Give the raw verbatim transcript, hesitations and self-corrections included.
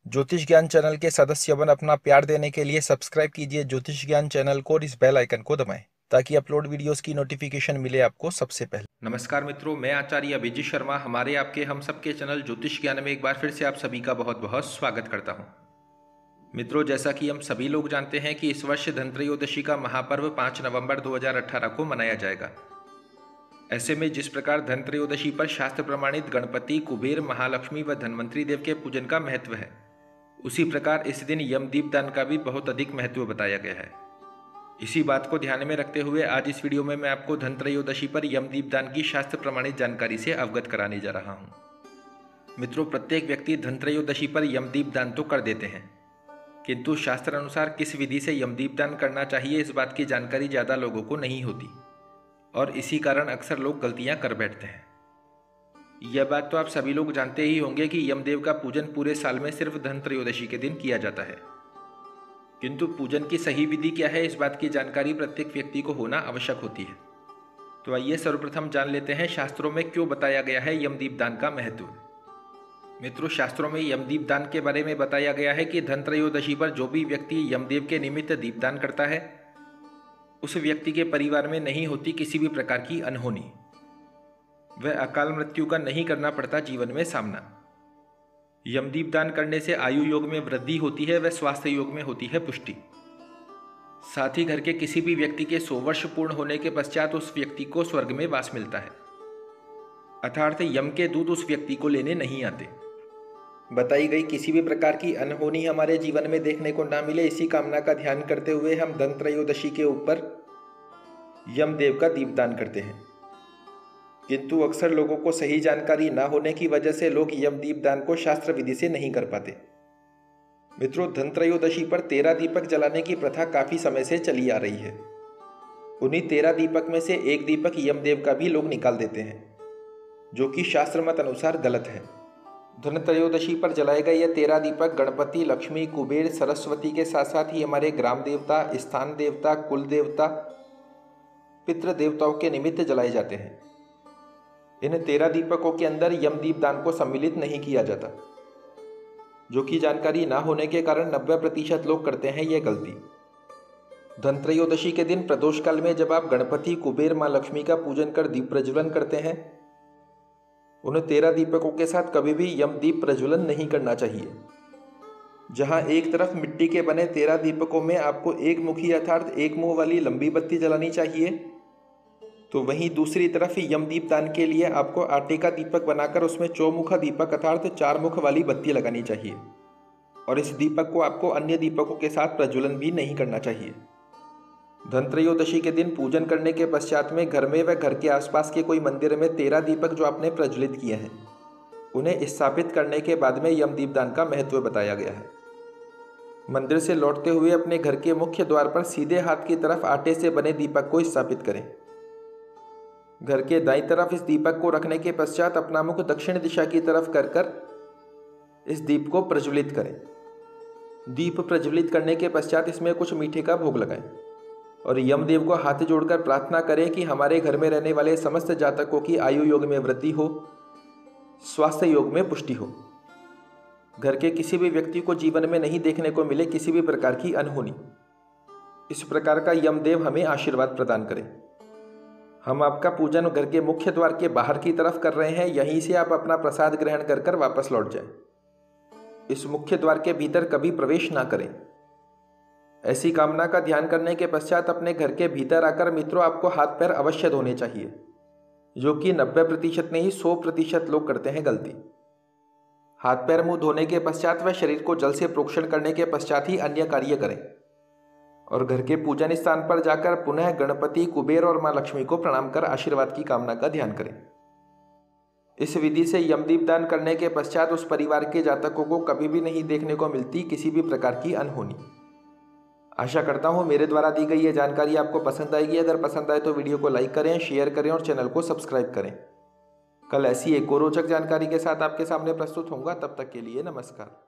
ज्योतिष ज्ञान चैनल के सदस्य बन अपना प्यार देने के लिए सब्सक्राइब कीजिए ज्योतिष ज्ञान चैनल को और इस बेल आइकन को दबाएं ताकि अपलोड वीडियोस की नोटिफिकेशन मिले आपको सबसे पहले। नमस्कार मित्रों, मैं आचार्य अभिजीत शर्मा हमारे आपके हम सबके चैनल ज्योतिष ज्ञान में एक बार फिर से आप सभी का बहुत बहुत स्वागत करता हूं। मित्रों, जैसा कि हम सभी लोग जानते हैं कि इस वर्ष धनत्रयोदशी का महापर्व पाँच नवंबर दो हज़ार अठारह को मनाया जाएगा। ऐसे में जिस प्रकार धनत्रयोदशी पर शास्त्र प्रमाणित गणपति, कुबेर, महालक्ष्मी व धन्वंतरी देव के पूजन का महत्व है, उसी प्रकार इस दिन यमदीप दान का भी बहुत अधिक महत्व बताया गया है। इसी बात को ध्यान में रखते हुए आज इस वीडियो में मैं आपको धनत्रयोदशी पर यमदीप दान की शास्त्र प्रमाणित जानकारी से अवगत कराने जा रहा हूं। मित्रों, प्रत्येक व्यक्ति धनत्रयोदशी पर यमदीप दान तो कर देते हैं, किंतु शास्त्र अनुसार किस विधि से यमदीप दान करना चाहिए इस बात की जानकारी ज़्यादा लोगों को नहीं होती और इसी कारण अक्सर लोग गलतियां कर बैठते हैं। यह बात तो आप सभी लोग जानते ही होंगे कि यमदेव का पूजन पूरे साल में सिर्फ धनत्रयोदशी के दिन किया जाता है, किंतु पूजन की सही विधि क्या है इस बात की जानकारी प्रत्येक व्यक्ति को होना आवश्यक होती है। तो आइए सर्वप्रथम जान लेते हैं शास्त्रों में क्यों बताया गया है यमदीप दान का महत्व। मित्रों, शास्त्रों में यमदीप दान के बारे में बताया गया है कि धनत्रयोदशी पर जो भी व्यक्ति यमदेव के निमित्त दीपदान करता है उस व्यक्ति के परिवार में नहीं होती किसी भी प्रकार की अनहोनी, वह अकाल मृत्यु का नहीं करना पड़ता जीवन में सामना। यमदीप दान करने से आयु योग में वृद्धि होती है व स्वास्थ्य योग में होती है पुष्टि। साथ ही घर के किसी भी व्यक्ति के सौ वर्ष पूर्ण होने के पश्चात उस व्यक्ति को स्वर्ग में वास मिलता है, अर्थात यम के दूत उस व्यक्ति को लेने नहीं आते। बताई गई किसी भी प्रकार की अनहोनी हमारे जीवन में देखने को ना मिले, इसी कामना का ध्यान करते हुए हम धनत्रयोदशी के ऊपर यमदेव का दीपदान करते हैं। किंतु अक्सर लोगों को सही जानकारी ना होने की वजह से लोग यमदीप दान को शास्त्र विधि से नहीं कर पाते। मित्रों, धनत्रयोदशी पर तेरह दीपक जलाने की प्रथा काफी समय से चली आ रही है। उन्हीं तेरह दीपक में से एक दीपक यमदेव का भी लोग निकाल देते हैं, जो कि शास्त्र मत अनुसार गलत है। धनत्रयोदशी पर जलाए गए यह तेरह दीपक गणपति, लक्ष्मी, कुबेर, सरस्वती के साथ साथ ही हमारे ग्राम देवता, स्थान देवता, कुल देवता, पितृ देवताओं के निमित्त जलाए जाते हैं। इन तेरह दीपकों के अंदर यमदीप दान को सम्मिलित नहीं किया जाता, जो कि जानकारी ना होने के कारण नब्बे प्रतिशत लोग करते हैं यह गलती। धनत्रयोदशी के दिन प्रदोष काल में जब आप गणपति, कुबेर, माँ लक्ष्मी का पूजन कर दीप प्रज्वलन करते हैं, उन तेरह दीपकों के साथ कभी भी यमदीप प्रज्वलन नहीं करना चाहिए। जहां एक तरफ मिट्टी के बने तेरह दीपकों में आपको एक मुखी अर्थात एक मुंह वाली लंबी बत्ती जलानी चाहिए, तो वहीं दूसरी तरफ यमदीप दान के लिए आपको आटे का दीपक बनाकर उसमें चौमुखा दीपक अर्थात चार मुख वाली बत्ती लगानी चाहिए और इस दीपक को आपको अन्य दीपकों के साथ प्रज्वलन भी नहीं करना चाहिए। धनत्रयोदशी के दिन पूजन करने के पश्चात में घर में व घर के आसपास के कोई मंदिर में तेरह दीपक जो आपने प्रज्वलित किए हैं उन्हें स्थापित करने के बाद में यमदीप दान का महत्व बताया गया है। मंदिर से लौटते हुए अपने घर के मुख्य द्वार पर सीधे हाथ की तरफ आटे से बने दीपक को स्थापित करें। घर के दाईं तरफ इस दीपक को रखने के पश्चात अपना मुख दक्षिण दिशा की तरफ कर कर इस दीप को प्रज्वलित करें। दीप प्रज्वलित करने के पश्चात इसमें कुछ मीठे का भोग लगाएं और यमदेव को हाथ जोड़कर प्रार्थना करें कि हमारे घर में रहने वाले समस्त जातकों की आयु योग में वृद्धि हो, स्वास्थ्य योग में पुष्टि हो, घर के किसी भी व्यक्ति को जीवन में नहीं देखने को मिले किसी भी प्रकार की अनहोनी। इस प्रकार का यमदेव हमें आशीर्वाद प्रदान करें। हम आपका पूजन घर के मुख्य द्वार के बाहर की तरफ कर रहे हैं, यहीं से आप अपना प्रसाद ग्रहण कर कर वापस लौट जाएं। इस मुख्य द्वार के भीतर कभी प्रवेश ना करें। ऐसी कामना का ध्यान करने के पश्चात अपने घर के भीतर आकर मित्रों आपको हाथ पैर अवश्य धोने चाहिए, जो कि नब्बे प्रतिशत नहीं सौ प्रतिशत लोग करते हैं गलती। हाथ पैर मुंह धोने के पश्चात व शरीर को जल से प्रोक्षण करने के पश्चात ही अन्य कार्य करें और घर के पूजन स्थान पर जाकर पुनः गणपति, कुबेर और माँ लक्ष्मी को प्रणाम कर आशीर्वाद की कामना का ध्यान करें। इस विधि से यमदीप दान करने के पश्चात उस परिवार के जातकों को कभी भी नहीं देखने को मिलती किसी भी प्रकार की अनहोनी। आशा करता हूँ मेरे द्वारा दी गई यह जानकारी आपको पसंद आएगी। अगर पसंद आए तो वीडियो को लाइक करें, शेयर करें और चैनल को सब्सक्राइब करें। कल ऐसी एक और रोचक जानकारी के साथ आपके सामने प्रस्तुत होऊंगा। तब तक के लिए नमस्कार।